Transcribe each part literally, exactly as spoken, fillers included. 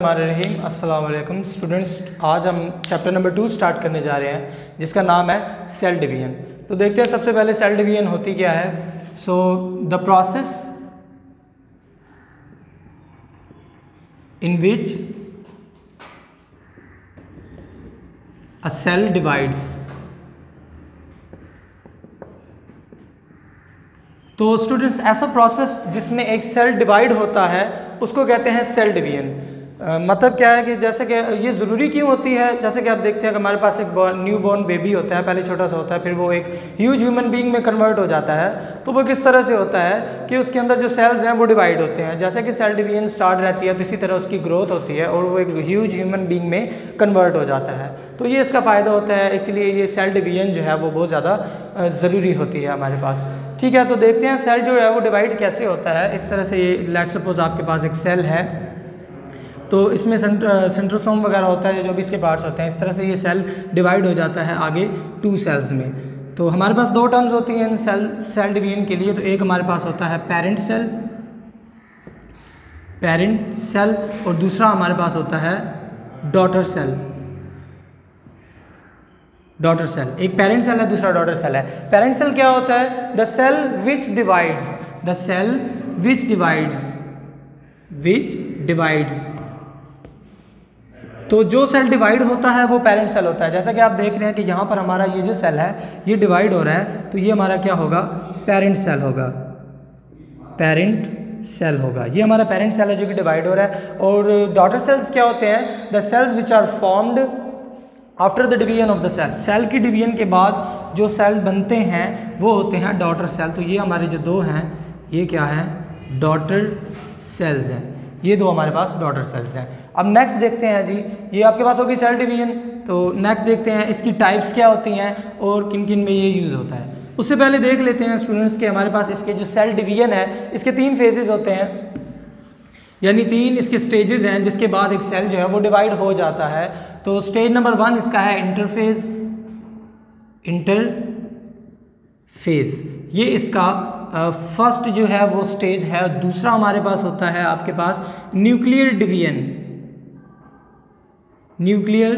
रहीम अस्सलाम वालेकुम स्टूडेंट्स, आज हम चैप्टर नंबर टू स्टार्ट करने जा रहे हैं जिसका नाम है सेल डिवीजन। तो देखते हैं सबसे पहले सेल डिवीजन होती क्या है। So the process in which a cell divides. तो स्टूडेंट्स, ऐसा प्रोसेस जिसमें एक सेल डिवाइड होता है उसको कहते हैं सेल डिवीजन। Uh, मतलब क्या है कि जैसे कि ये ज़रूरी क्यों होती है, जैसे कि आप देखते हैं कि हमारे पास एक न्यू बॉर्न बेबी होता है, पहले छोटा सा होता है, फिर वो एक ह्यूज ह्यूमन बीइंग में कन्वर्ट हो जाता है। तो वो किस तरह से होता है कि उसके अंदर जो सेल्स हैं वो डिवाइड होते हैं। जैसे कि सेल डिवीजन स्टार्ट रहती है तो इसी तरह उसकी ग्रोथ होती है और वो एक ह्यूज ह्यूमन बीइंग में कन्वर्ट हो जाता है। तो ये इसका फ़ायदा होता है, इसीलिए ये सेल डिवीजन जो है वो बहुत ज़्यादा ज़रूरी होती है हमारे पास। ठीक है, तो देखते हैं सेल जो है वो डिवाइड कैसे होता है। इस तरह से ये लेट्स सपोज आपके पास एक सेल है, तो इसमें सेंट्रोसोम वगैरह होता है, जो भी इसके पार्ट्स होते हैं। इस तरह से ये सेल डिवाइड हो जाता है आगे टू सेल्स में। तो हमारे पास दो टर्म्स होती हैं सेल सेल डिवीजन के लिए। तो एक हमारे पास होता है पेरेंट सेल पेरेंट सेल और दूसरा हमारे पास होता है डॉटर सेल डॉटर सेल। एक पेरेंट सेल है, दूसरा डॉटर सेल है। पेरेंट सेल क्या होता है? The cell which divides the cell which divides which divides तो जो सेल डिवाइड होता है वो पेरेंट सेल होता है। जैसा कि आप देख रहे हैं कि यहाँ पर हमारा ये जो सेल है ये डिवाइड हो रहा है, तो ये हमारा क्या होगा? पेरेंट सेल होगा पेरेंट सेल होगा। ये हमारा पेरेंट सेल है जो कि डिवाइड हो रहा है। और डॉटर सेल्स क्या होते हैं? The cells which are formed after the division of the cell. Cell की डिवीजन के बाद जो सेल बनते हैं वो होते हैं डॉटर सेल। तो ये हमारे जो दो हैं ये क्या है? डॉटर सेल्स हैं। ये दो हमारे पास डॉटर सेल्स हैं। अब नेक्स्ट देखते हैं जी, ये आपके पास होगी सेल डिवीजन। तो नेक्स्ट देखते हैं इसकी टाइप्स क्या होती हैं और किन किन में ये यूज़ होता है। उससे पहले देख लेते हैं स्टूडेंट्स के हमारे पास इसके जो सेल डिवीजन है इसके तीन फेजेस होते हैं, यानी तीन इसके स्टेजेस हैं जिसके बाद एक सेल जो है वो डिवाइड हो जाता है। तो स्टेज नंबर वन इसका है इंटरफेज इंटरफेज ये इसका फर्स्ट uh, जो है वो स्टेज है। दूसरा हमारे पास होता है आपके पास न्यूक्लियर डिवीजन न्यूक्लियर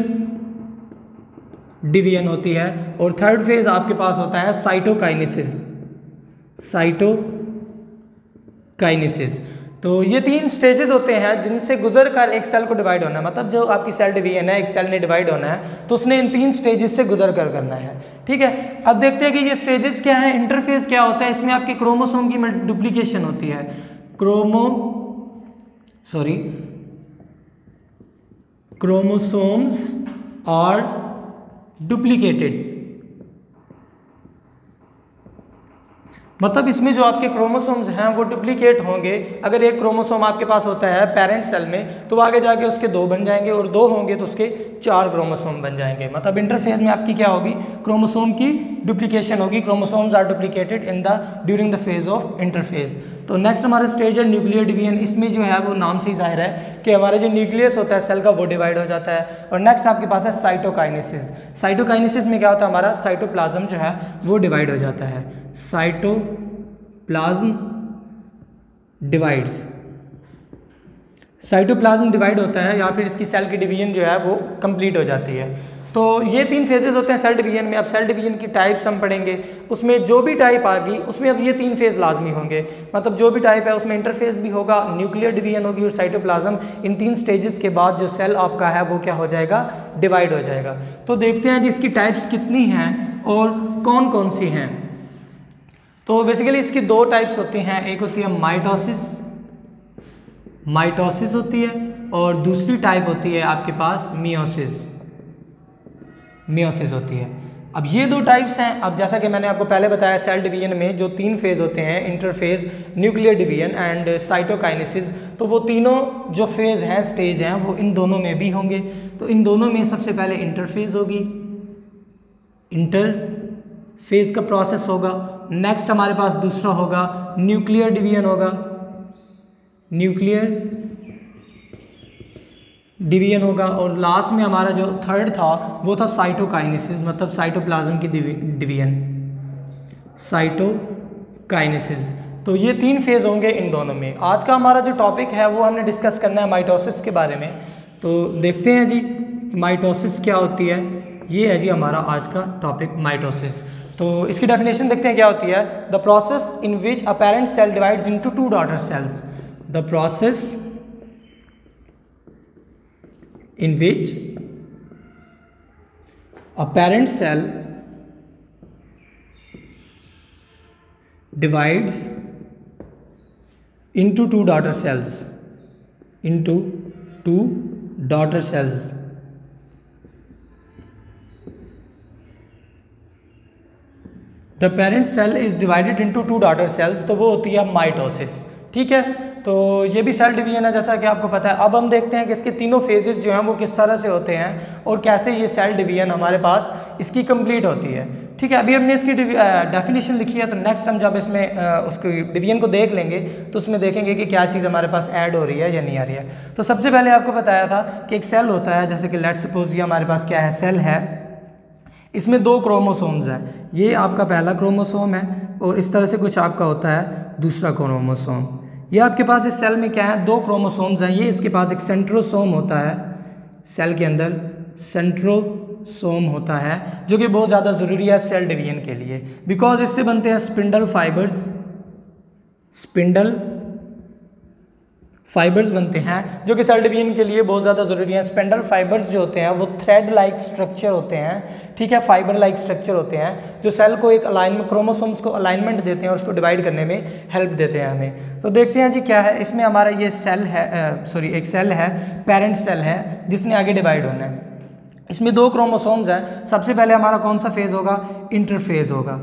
डिवीजन होती है। और थर्ड फेज आपके पास होता है साइटोकाइनेसिस साइटोकाइनेसिस। तो ये तीन स्टेजेस होते हैं जिनसे गुजर कर एक सेल को डिवाइड होना है। मतलब जो आपकी सेल डिवीजन है, एक सेल ने डिवाइड होना है तो उसने इन तीन स्टेजेस से गुजर कर करना है। ठीक है, अब देखते हैं कि ये स्टेजेस क्या है। इंटरफेज क्या होता है? इसमें आपके क्रोमोसोम की डुप्लीकेशन होती है। Chromo sorry chromosomes are duplicated. मतलब इसमें जो आपके क्रोमोसोम्स हैं वो डुप्लीकेट होंगे। अगर एक क्रोमोसोम आपके पास होता है पेरेंट सेल में तो आगे जाके उसके दो बन जाएंगे, और दो होंगे तो उसके चार क्रोमोसोम बन जाएंगे। मतलब इंटरफेज में आपकी क्या होगी? क्रोमोसोम की डुप्लीकेशन होगी। Chromosomes are duplicated in the during the phase of interphase. तो नेक्स्ट हमारा स्टेज है न्यूक्लियर डिवीजन। इसमें जो है वो नाम से ही जाहिर है कि हमारा जो न्यूक्लियस होता है सेल का वो डिवाइड हो जाता है। और नेक्स्ट आपके पास है साइटोकाइनेसिस। साइटोकाइनेसिस में क्या होता है? हमारा साइटोप्लाज्म जो है वो डिवाइड हो जाता है। साइटोप्लाज्म डिवाइड्स साइटोप्लाज्म डिवाइड होता है या फिर इसकी सेल की डिवीजन जो है वो कंप्लीट हो जाती है। तो ये तीन फेजेस होते हैं सेल डिवीजन में। अब सेल डिवीजन की टाइप्स हम पढ़ेंगे, उसमें जो भी टाइप आ गई उसमें अब ये तीन फेज लाजमी होंगे। मतलब जो भी टाइप है उसमें इंटरफेस भी होगा, न्यूक्लियर डिवीजन होगी और साइटोप्लाज्म। इन तीन स्टेजेस के बाद जो सेल आपका है वो क्या हो जाएगा? डिवाइड हो जाएगा। तो देखते हैं जी इसकी टाइप्स कितनी हैं और कौन कौन सी हैं। तो बेसिकली इसकी दो टाइप्स होती हैं। एक होती है माइटोसिस माइटोसिस होती है, और दूसरी टाइप होती है आपके पास मियोसिस मियोसिस होती है। अब ये दो टाइप्स हैं। अब जैसा कि मैंने आपको पहले बताया सेल डिवीजन में जो तीन फेज होते हैं, interphase, nuclear division and cytokinesis, तो वो तीनों जो फेज हैं, स्टेज हैं, वो इन दोनों में भी होंगे। तो इन दोनों में सबसे पहले इंटरफेज होगी, इंटरफेज का प्रोसेस होगा। नेक्स्ट हमारे पास दूसरा होगा न्यूक्लियर डिवीजन होगा न्यूक्लियर डिवीजन होगा और लास्ट में हमारा जो थर्ड था वो था साइटोकाइनेसिस, मतलब साइटोप्लाज्म की डिवीजन साइटोकाइनेसिस। तो ये तीन फेज़ होंगे इन दोनों में। आज का हमारा जो टॉपिक है वो हमने डिस्कस करना है माइटोसिस के बारे में। तो देखते हैं जी माइटोसिस क्या होती है। ये है जी हमारा आज का टॉपिक माइटोसिस। तो इसकी डेफिनेशन देखते हैं क्या होती है। The process in which a parent cell divides into two daughter cells. The process in which a parent cell divides into two daughter cells into two daughter cells the parent cell is divided into two daughter cells। तो वो होती है mitosis. ठीक है, तो ये भी cell division है जैसा कि आपको पता है। अब हम देखते हैं कि इसके तीनों फेजेस जो हैं वो किस तरह से होते हैं और कैसे ये सेल डिवीजन हमारे पास इसकी कंप्लीट होती है। ठीक है, अभी हमने इसकी डेफिनेशन लिखी है, तो नेक्स्ट हम जब इसमें उसकी डिवीजन को देख लेंगे तो उसमें देखेंगे कि क्या चीज़ हमारे पास ऐड हो रही है या नहीं आ रही है। तो सबसे पहले आपको बताया था कि एक सेल होता है, जैसे कि लेट्स सपोज ये हमारे पास क्या है, सेल है। इसमें दो क्रोमोसोम्स हैं। ये आपका पहला क्रोमोसोम है और इस तरह से कुछ आपका होता है दूसरा क्रोमोसोम। ये आपके पास इस सेल में क्या है, दो क्रोमोसोम्स हैं। ये इसके पास एक सेंट्रोसोम होता है, सेल के अंदर सेंट्रोसोम होता है, जो कि बहुत ज़्यादा ज़रूरी है सेल डिवीजन के लिए, बिकॉज इससे बनते हैं स्पिंडल फाइबर्स। स्पिंडल फाइबर्स बनते हैं जो कि सेल डिवीजन के लिए बहुत ज़्यादा ज़रूरी है। स्पिंडल फाइबर्स जो होते हैं वो थ्रेड लाइक स्ट्रक्चर होते हैं। ठीक है, फाइबर लाइक स्ट्रक्चर होते हैं जो सेल को एक अलाइनमेंट, क्रोमोसोम्स को अलाइनमेंट देते हैं और उसको डिवाइड करने में हेल्प देते हैं हमें। तो देखते हैं जी क्या है इसमें। हमारा ये सेल है, सॉरी एक सेल है, पेरेंट सेल है, जिसने आगे डिवाइड होना है। इसमें दो क्रोमोसोम्स हैं। सबसे पहले हमारा कौन सा फेज़ होगा, इंटरफेज होगा।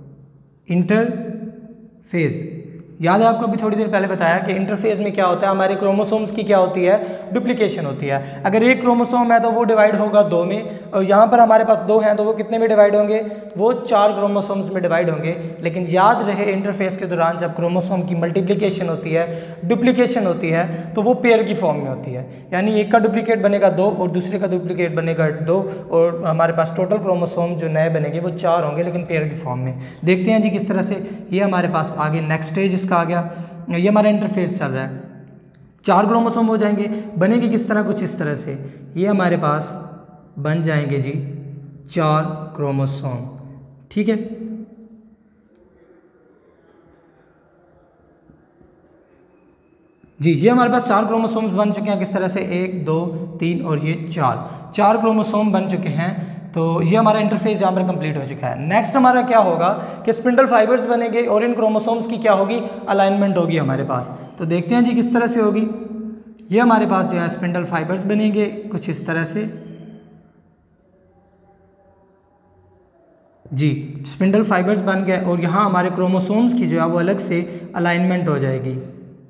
इंटरफेज याद है आपको, अभी थोड़ी देर पहले बताया कि इंटरफेज में क्या होता है, हमारे क्रोमोसोम्स की क्या होती है, डुप्लीकेशन होती है। अगर एक क्रोमोसोम है तो वो डिवाइड होगा दो में, और यहाँ पर हमारे पास दो हैं तो वो कितने में डिवाइड होंगे, वो चार क्रोमोसोम्स में डिवाइड होंगे। लेकिन याद रहे इंटरफेज के दौरान जब क्रोमोसोम की मल्टीप्लिकेशन होती है, डुप्लीकेशन होती है, तो वो पेयर की फॉर्म में होती है। यानी एक का डुप्लीकेट बनेगा दो और दूसरे का डुप्लीकेट बनेगा दो, और हमारे पास टोटल क्रोमोसोम जो नए बनेंगे वो चार होंगे, लेकिन पेयर की फॉर्म में। देखते हैं जी किस तरह से ये हमारे पास आगे नेक्स्ट स्टेज आ गया। ये हमारा इंटरफेस चल रहा है। चार क्रोमोसोम हो जाएंगे, बनेंगे किस तरह, कुछ इस तरह से। ये हमारे पास बन जाएंगे जी चार क्रोमोसोम। ठीक है, जी ये हमारे पास चार क्रोमोसोम्स बन चुके हैं। किस तरह से, एक दो तीन और ये चार चार क्रोमोसोम बन चुके हैं। तो ये हमारा इंटरफेस यहाँ पर कंप्लीट हो चुका है। नेक्स्ट हमारा क्या होगा कि स्पिंडल फाइबर्स बनेंगे और इन क्रोमोसोम्स की क्या होगी, अलाइनमेंट होगी हमारे पास। तो देखते हैं जी किस तरह से होगी। ये हमारे पास जो है स्पिंडल फाइबर्स बनेंगे कुछ इस तरह से। जी स्पिंडल फाइबर्स बन गए और यहाँ हमारे क्रोमोसोम्स की जो है वो अलग से अलाइनमेंट हो जाएगी।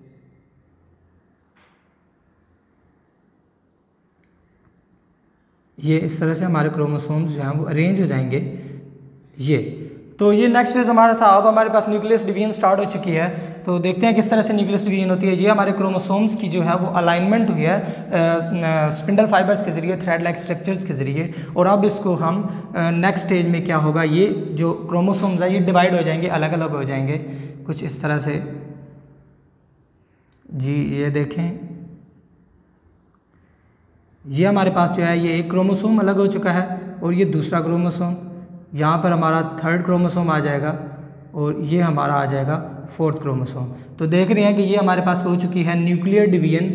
ये इस तरह से हमारे क्रोमोसोम्स जो हैं वो अरेंज हो जाएंगे। ये तो ये नेक्स्ट फेज हमारा था। अब हमारे पास न्यूक्लियस डिवीजन स्टार्ट हो चुकी है। तो देखते हैं किस तरह से न्यूक्लियस डिवीजन होती है। ये हमारे क्रोमोसोम्स की जो है वो अलाइनमेंट हुई है स्पिंडल फाइबर्स के ज़रिए, थ्रेड लाइक स्ट्रक्चर्स के ज़रिए। और अब इसको हम नेक्स्ट स्टेज में क्या होगा, ये जो क्रोमोसोम्स है ये डिवाइड हो जाएंगे, अलग अलग हो जाएंगे कुछ इस तरह से। जी ये देखें, ये हमारे पास जो है ये एक क्रोमोसोम अलग हो चुका है और ये दूसरा क्रोमोसोम। यहाँ पर हमारा थर्ड क्रोमोसोम आ जाएगा और ये हमारा आ जाएगा फोर्थ क्रोमोसोम। तो देख रहे हैं कि ये हमारे पास हो चुकी है न्यूक्लियर डिवीजन।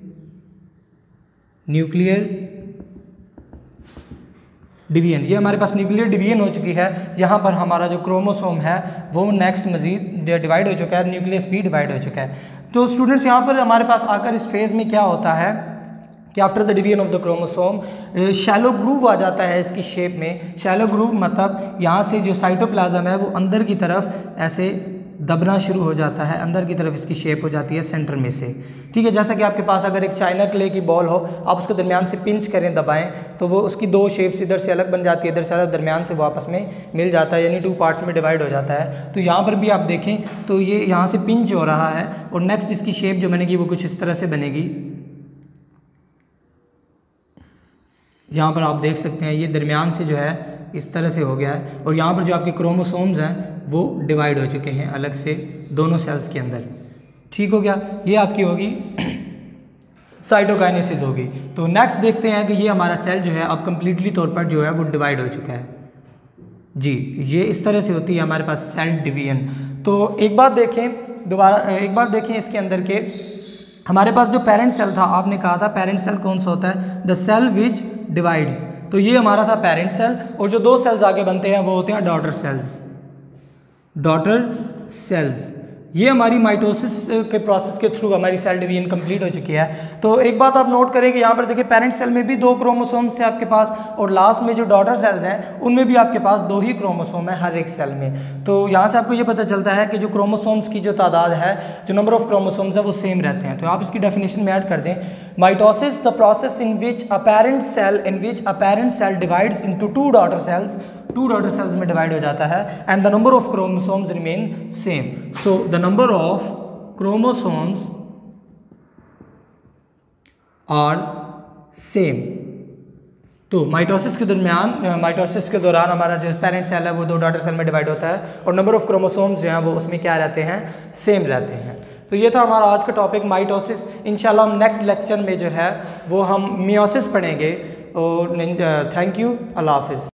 न्यूक्लियर डिवीजन ये हमारे पास न्यूक्लियर डिवीजन हो चुकी है। यहाँ पर हमारा जो क्रोमोसोम है वो नेक्स्ट मजीद डिवाइड हो चुका है, न्यूक्लियस भी डिवाइड हो चुका है। तो स्टूडेंट्स यहाँ पर हमारे पास आकर इस फेज़ में क्या होता है कि after the division of the chromosome shallow groove आ जाता है इसकी शेप में। शैलो ग्रूव मतलब यहाँ से जो साइटोप्लाज्म है वो अंदर की तरफ ऐसे दबना शुरू हो जाता है, अंदर की तरफ इसकी शेप हो जाती है सेंटर में से। ठीक है, जैसा कि आपके पास अगर एक चाइना क्ले की बॉल हो, आप उसको दरमियान से पिंच करें, दबाएं, तो वो उसकी दो शेप्स इधर से अलग बन जाती है, इधर से अलग, दरमियान से वो आपस में मिल जाता है, यानी टू पार्ट्स में डिवाइड हो जाता है। तो यहाँ पर भी आप देखें तो ये यहाँ से पिंच हो रहा है और नेक्स्ट इसकी शेप जो बनेगी वो कुछ इस तरह से बनेगी। यहाँ पर आप देख सकते हैं ये दरमियान से जो है इस तरह से हो गया है और यहाँ पर जो आपके क्रोमोसोम्स हैं वो डिवाइड हो चुके हैं अलग से दोनों सेल्स के अंदर। ठीक हो गया, ये आपकी होगी साइटोकाइनेसिस होगी। तो नेक्स्ट देखते हैं कि ये हमारा सेल जो है अब कम्प्लीटली तौर पर जो है वो डिवाइड हो चुका है जी। ये इस तरह से होती है हमारे पास सेल डिवीजन। तो एक बात देखें, दोबारा एक बार देखें इसके अंदर के हमारे पास जो पेरेंट सेल था, आपने कहा था पेरेंट सेल कौन सा होता है, द सेल विच डिवाइड्स। तो ये हमारा था पेरेंट सेल, और जो दो सेल्स आगे बनते हैं वो होते हैं डॉटर सेल्स। डॉटर सेल्स ये हमारी माइटोसिस के प्रोसेस के थ्रू हमारी सेल डिवीजन कंप्लीट हो चुकी है। तो एक बात आप नोट करें कि यहाँ पर देखिए पेरेंट सेल में भी दो क्रोमोसोम्स थे आपके पास, और लास्ट में जो डॉटर सेल्स हैं उनमें भी आपके पास दो ही क्रोमोसोम है हर एक सेल में। तो यहाँ से आपको ये पता चलता है कि जो क्रोमोसोम्स की जो तादाद है, जो नंबर ऑफ क्रोमोसोम्स है वो सेम रहते हैं। तो आप इसकी डेफिनेशन में ऐड कर दें, mitosis the process in which a parent cell in which a parent cell divides into two daughter cells, two daughter cells में डिवाइड हो जाता है, and the number of chromosomes remain same. So the number of chromosomes are same. तो mitosis के दरमियान mitosis के दौरान हमारा जो पेरेंट सेल है वो दो डॉटर सेल में डिवाइड होता है, और नंबर ऑफ क्रोमोसोम्स जो हैं वो उसमें क्या रहते हैं, सेम रहते हैं। तो ये था हमारा आज का टॉपिक माइटोसिस। इंशाल्लाह हम नेक्स्ट लेक्चर में जो है वो हम मियोसिस पढ़ेंगे। और थैंक यू, अल्लाह हाफिज़।